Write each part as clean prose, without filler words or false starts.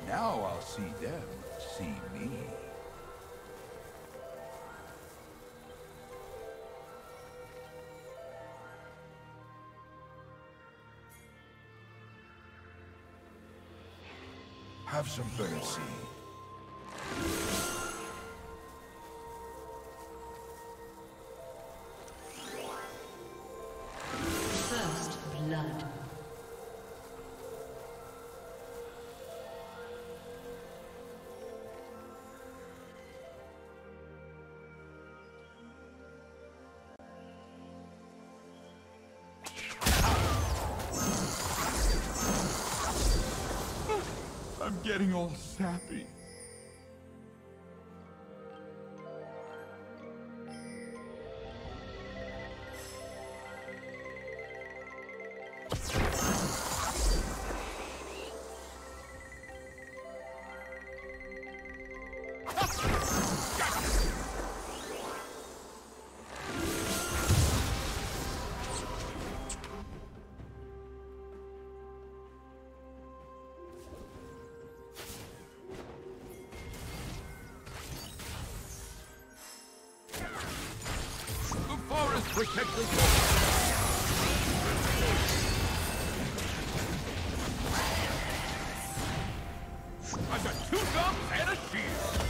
Now I'll see them see me. Have some bird seed. First blood. I'm getting all sappy. Protect the I've got 2 guns and a shield.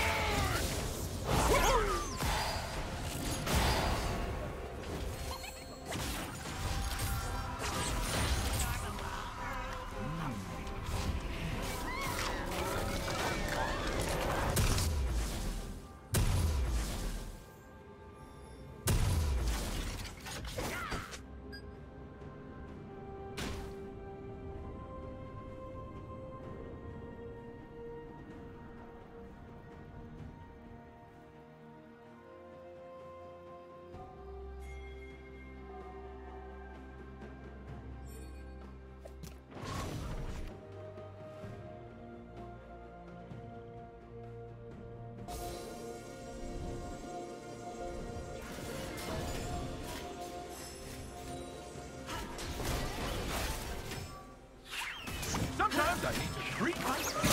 Sometimes I need to treat myself.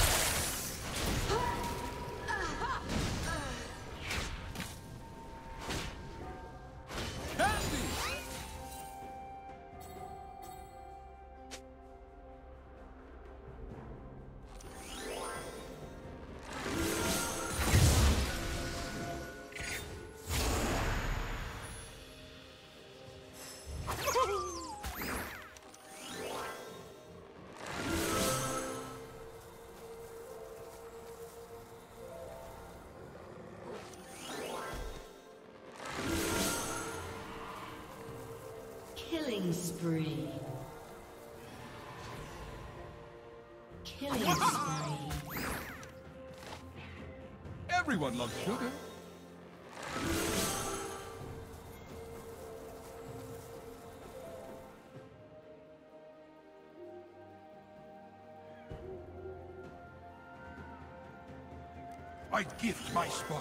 Killing spree. Killing spree. Everyone loves sugar. I gift my spark.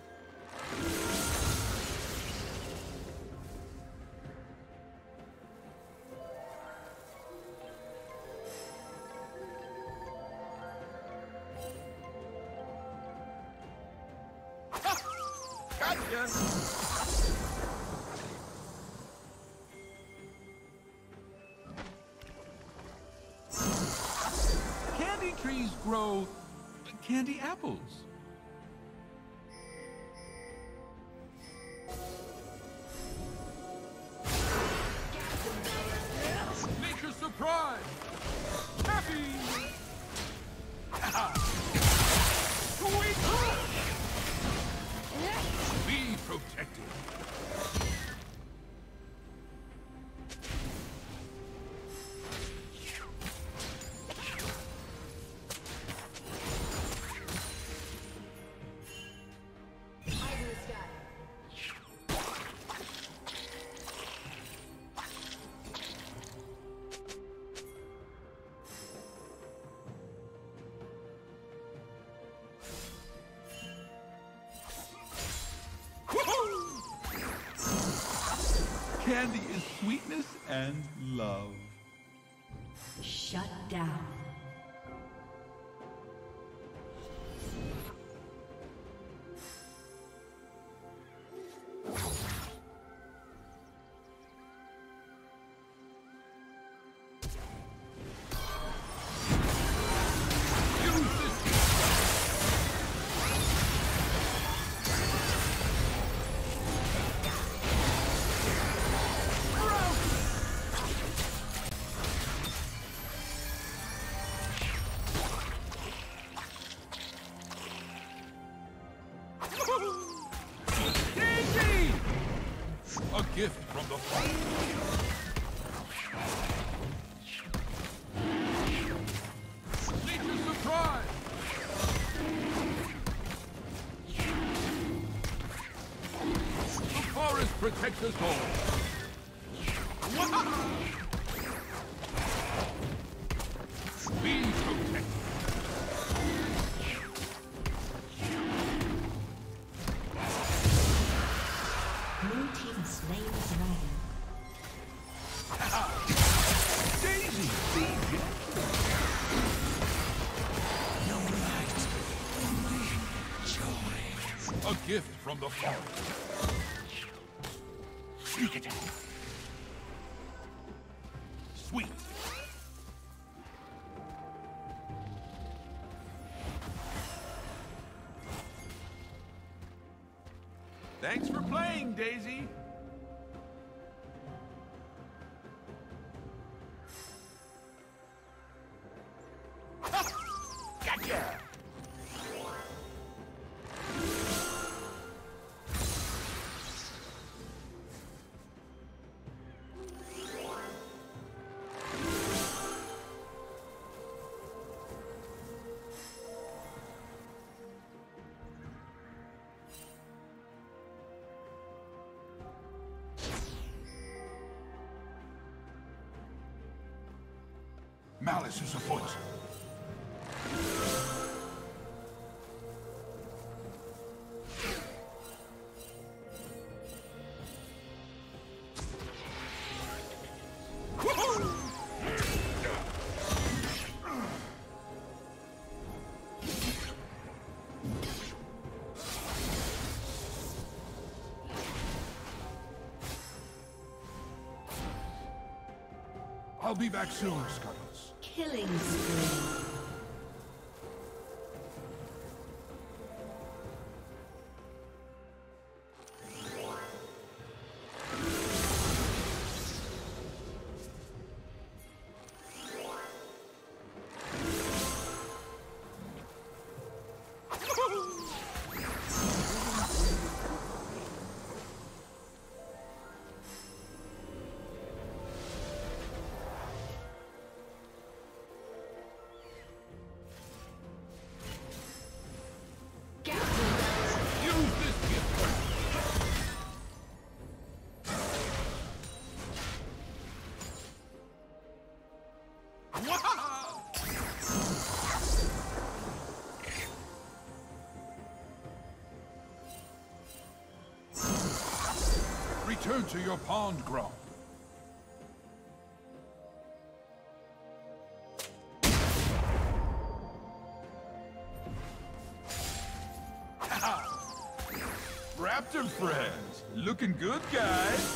Candy trees grow candy apples. Nature's surprise! Happy! Sweet! Be protected. Candy is sweetness and love. Shut down. the forest. Nature's surprise! The forest protects us all. Be protected. Blue team has slain the dragon. Daisy! No light, only joy. A gift from the forest. Sneak attack. Sweet. Thanks for playing, Daisy. Gotcha! Malice is afoot. I'll be back soon, Scuttles. Killing spree. Return to your pond, Grom. Raptor friends, looking good, guys.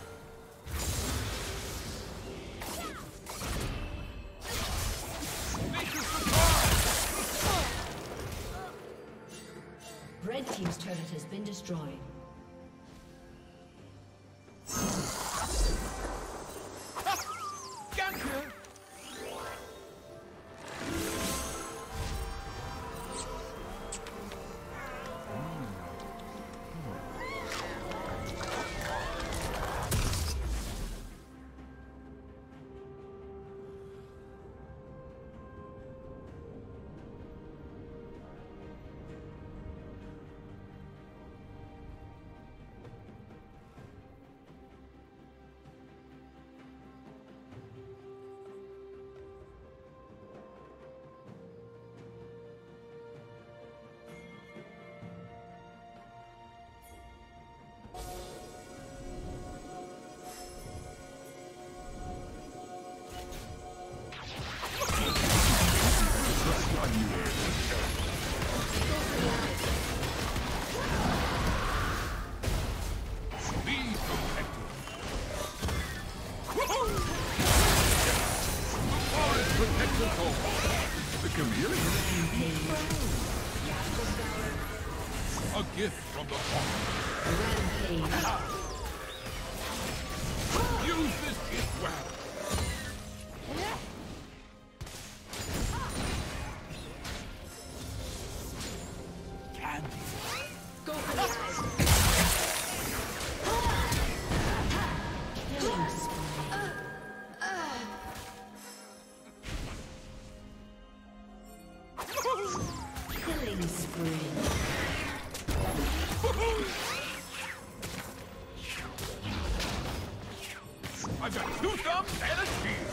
Red team's turret has been destroyed. A gift from the forest. Use this gift well. Candy. Go for the eyes. Killing spree. I've got 2 thumbs and a shield.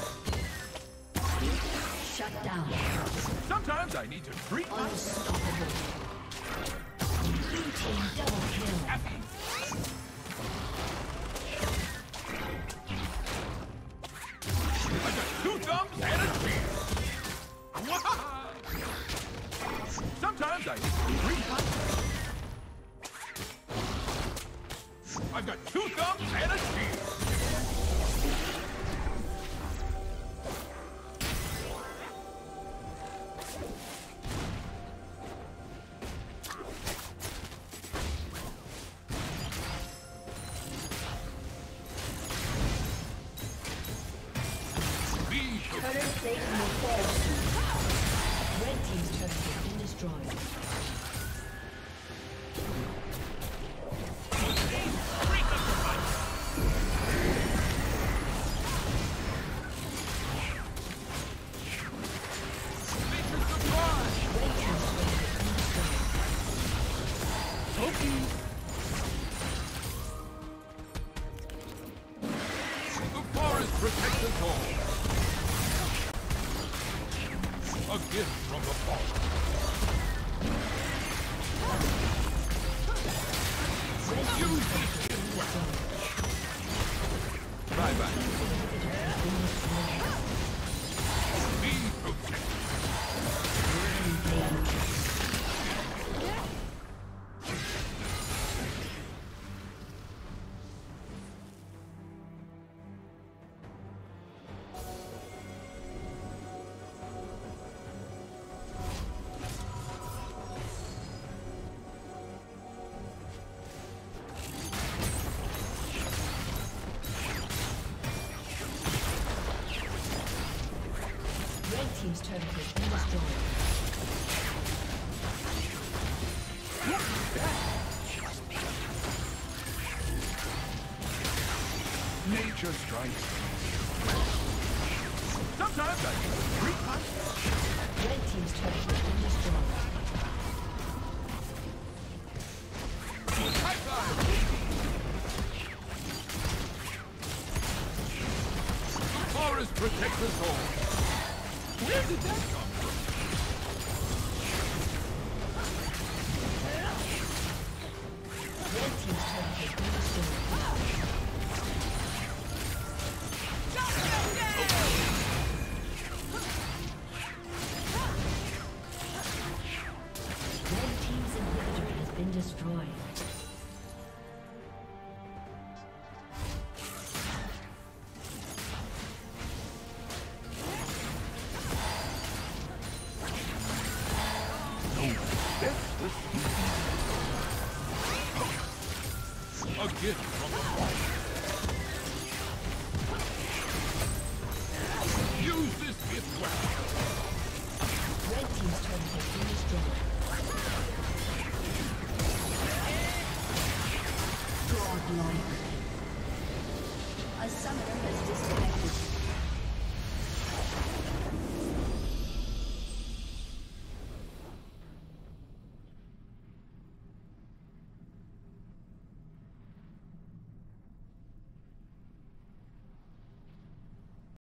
Shut down. Sometimes I need to treat myself. Unstoppable. Blue team double kill. Happy. I've got 2 thumbs and a shield. Sometimes I need to treat myself. I've got 2 thumbs and a shield. Turret plate will fall soon. Red team's turret has been destroyed. The forest protects us all. A gift from the forest. Use this weapon. Bye bye. Be protected. Team's turret has been destroyed. Nature strikes. Sometimes I need to treat myself. Red team's turret has been destroyed. High five! The forest protects us all. Where did that come from? Red team's turret has been destroyed. Red team's inhibitor has been destroyed. A gift from